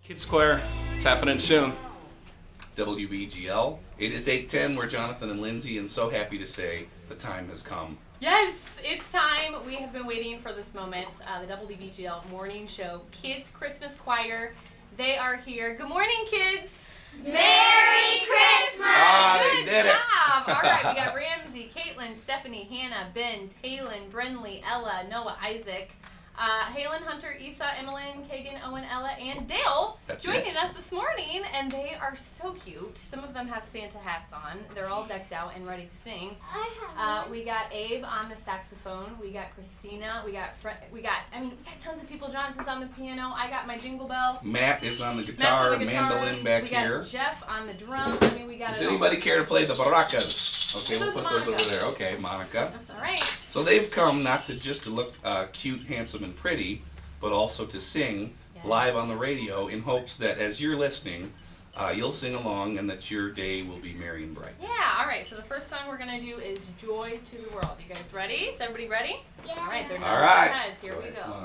Kids Choir, it's happening soon. WBGL. It is 8:10. We're Jonathan and Lindsay, and so happy to say the time has come. Yes, it's time. We have been waiting for this moment. The WBGL morning show, Kids Christmas Choir. They are here. Good morning, kids. Merry Christmas! They did it. Job. All right, we got Ramsey, Caitlin, Stephanie, Hannah, Ben, Taylin, Brinley, Ella, Noah, Isaac, Halen, Hunter, Isa, Emmeline, Kagan, Owen, Ella, and Dale joining us this morning, and they are so cute. Some of them have Santa hats on. They're all decked out and ready to sing. We got Abe on the saxophone. We got Christina. We got tons of people. Jonathan's on the piano. I got my jingle bell. Matt is on the guitar, mandolin back here. We got Jeff on the drum. We got. Does anybody care to play the baracas? Okay, we'll put those over there. Okay, Monica. All right. So they've come not to just to look cute, handsome, and pretty, but also to sing live on the radio in hopes that as you're listening, you'll sing along and that your day will be merry and bright. Yeah, all right. So the first song we're going to do is Joy to the World. You guys ready? Is everybody ready? Yeah. All right, they're All right. their heads. Here we go.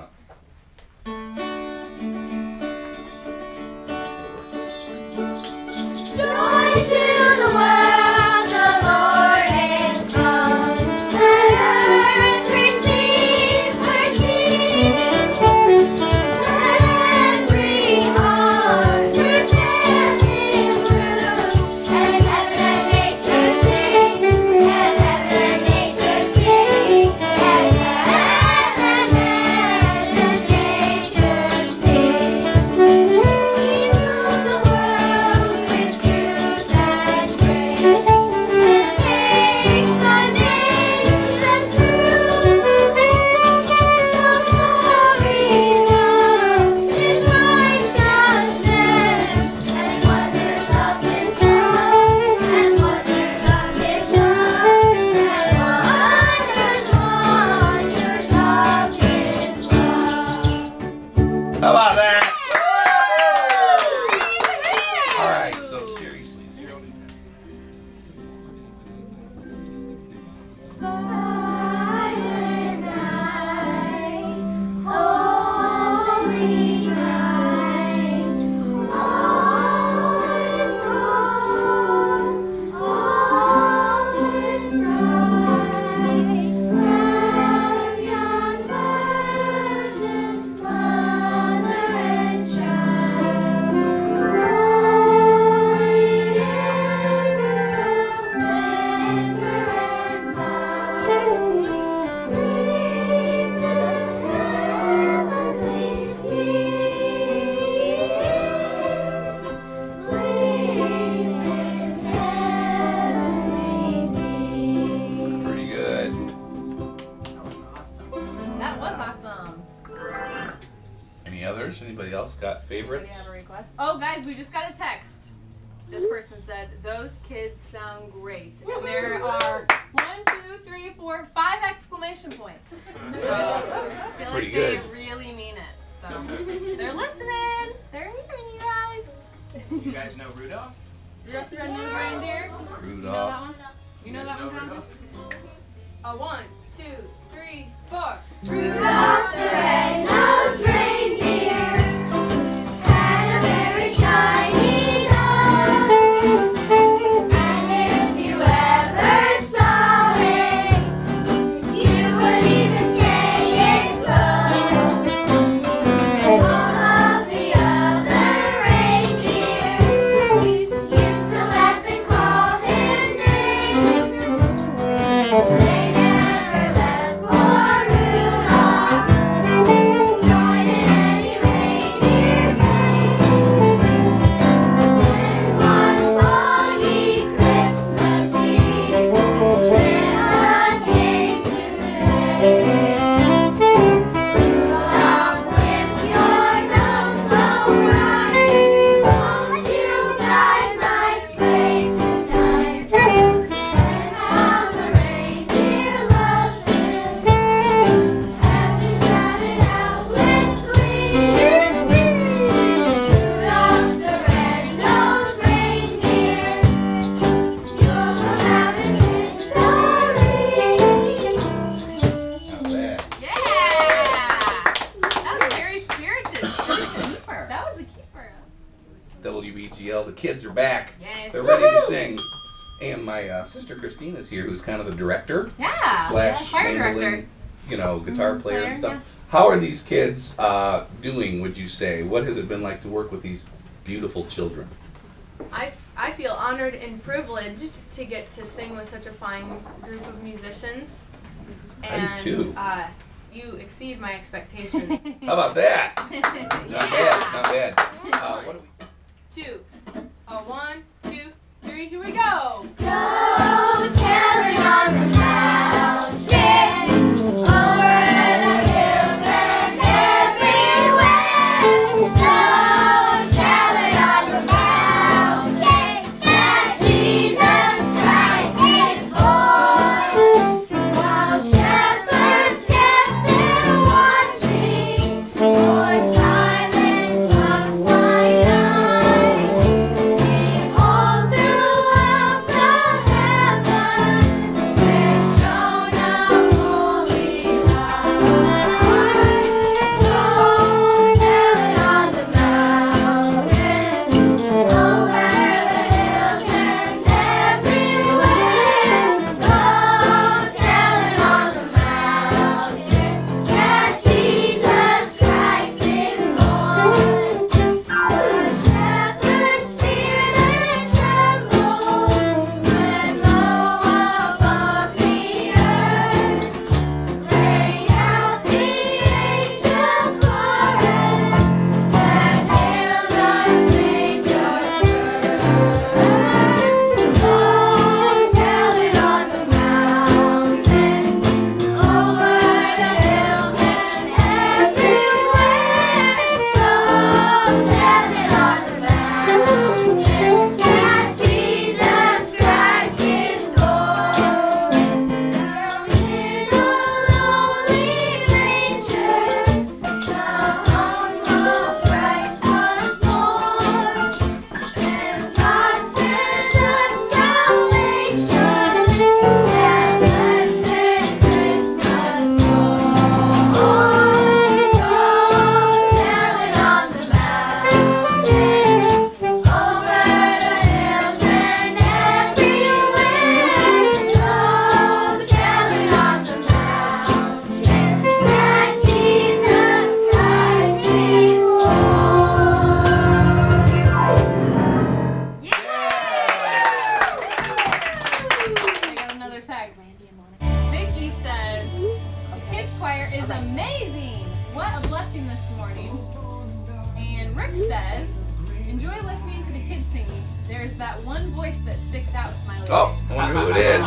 Joy to the world, the Lord is come. Let earth receive her King. Let every heart prepare Him room. And heaven and nature sing. And heaven and nature sing. And heaven and nature sing. He rules the world with truth and grace, and makes the nations rule. The glories of His righteousness, and wonders of His love, and wonders of His love, and wonders of His love. How about that? All right, so seriously. Silent night, holy night, all is wrong, all is right. Round yon virgin, mother and child, holy infant, so tender and mild, sleep the heavenly peace, sleep in heavenly peace. Pretty good. That was awesome. Any others? Anybody else got Do favorites? we have a request? Oh, guys, we just got a text. This person said, those kids sound great. And there are 1, 2, 3, 4, 5 exclamation points. So I feel Pretty like good. they really mean it. So they're listening. They're hearing you guys. You guys know Rudolph? Rudolph the Red-Nosed Reindeer. You know that Rudolph. one? You know guys that one, Jonathan? Rudolph? 1, 2, 3, 4. Rudolph the red-nosed reindeer had a very shiny nose, and if you ever kids are back. Yes. They're ready to sing. And my sister Christine is here, who's kind of the director Yeah. slash choir director. mandolin, you know, guitar player and player, stuff. How are these kids doing, would you say? What has it been like to work with these beautiful children? I feel honored and privileged to get to sing with such a fine group of musicians. I do too. You exceed my expectations. How about that? Yeah. Not bad, not bad. What do we... 2. 1, 2, 3, here we go. Go tell it on the mountain, over the hills and everywhere. Go tell it on the mountain that Jesus Christ is born. While shepherds kept there watching, for silent flocks by night, behold throughout the heavens there shone a holy light. Go tell it on the mountains, over the hills and everywhere. Go tell it on the mountain that Jesus Christ is born. The shepherds feared and trembled when low above the earth rang out the angels' chorus that hailed our Savior's birth. Go tell it on the mountain, over the hills and everywhere. Go tell it on the mountain that Jesus Christ is born. Down in a lowly manger, the humble Christ was born. And God sent us salvation, that blessed Christmas dawn. Go tell it on the mountain, over the hills and everywhere. Go tell it on the mountain that Jesus Christ is born. I got another text. Vicky says, the kids choir is amazing. What a blessing this morning. And Rick says, enjoy listening to the kids singing. There's that one voice that sticks out, smiley. Oh, I wonder who it is.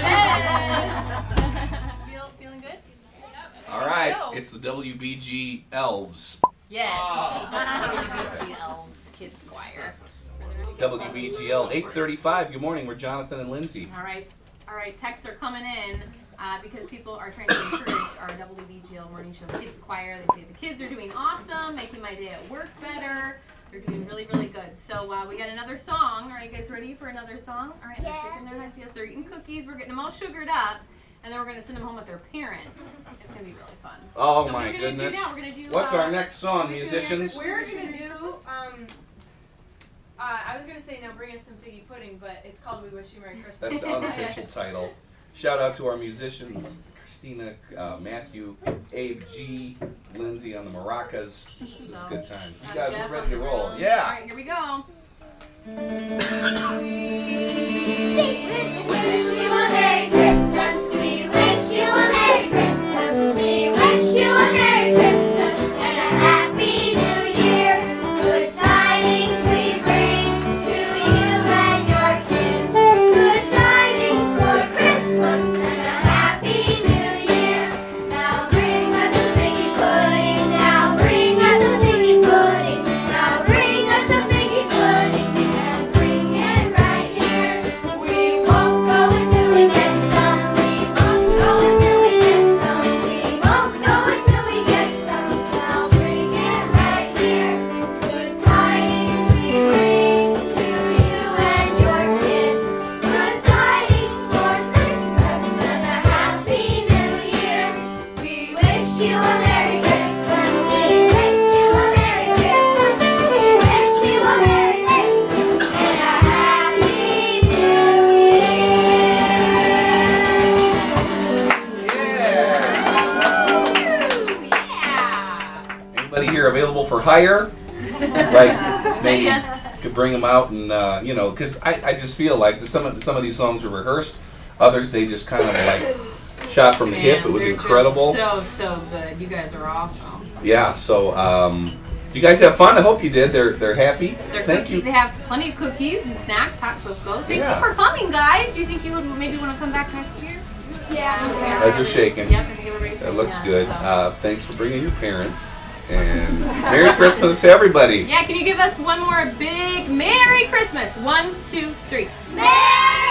Feeling good? All right, Go. it's the WBG Elves. Yes. Oh. WBG Elves Kids Choir. WBGL 835. Good morning. We're Jonathan and Lindsay. All right. Texts are coming in because people are trying to encourage our WBGL Morning Show Kids Choir. They say the kids are doing awesome, making my day at work better. They're doing really, really good. So we got another song. Are you guys ready for another song? All right, they're shaking their heads. Yes, they're eating cookies. We're getting them all sugared up, and then we're going to send them home with their parents. It's going to be really fun. Oh So my we're gonna goodness. Do now. We're going to do. What's our next song, Wish You a musicians? We're going to do, I was going to say now bring us some figgy pudding, but it's called We Wish You Merry Christmas. That's the unofficial title. Shout out to our musicians, Christina, Matthew, Abe G, Lindsay on the maracas. This is good times. You guys Jeff are ready on to the roll. drums. All Yeah. right, here we go. We wish you a Merry Christmas. We wish you a Merry Christmas. We wish you a Merry Christmas and a Happy New Year. Good tidings we bring to you and your kin. Good tidings for Christmas and a Happy New Year. Now bring us a figgy pudding. Now bring us a figgy pudding. Now bring us a figgy pudding and bring it right here. We won't go hire, like maybe could bring them out and you know, because I just feel like some of these songs are rehearsed, others they just kind of like shot from the hip. It was they're incredible. Just so good. You guys are awesome. Yeah. So you guys have fun? I hope you did. They're happy. Thank you. They have plenty of cookies and snacks, hot cocoa. Thank you for coming, guys. Do you think you would maybe want to come back next year? Yeah. As you're shaking. Yep, and give everybody That some, looks yeah, good. so. Thanks for bringing your parents. And Merry Christmas to everybody. Yeah, can you give us one more big Merry Christmas? 1, 2, 3. Merry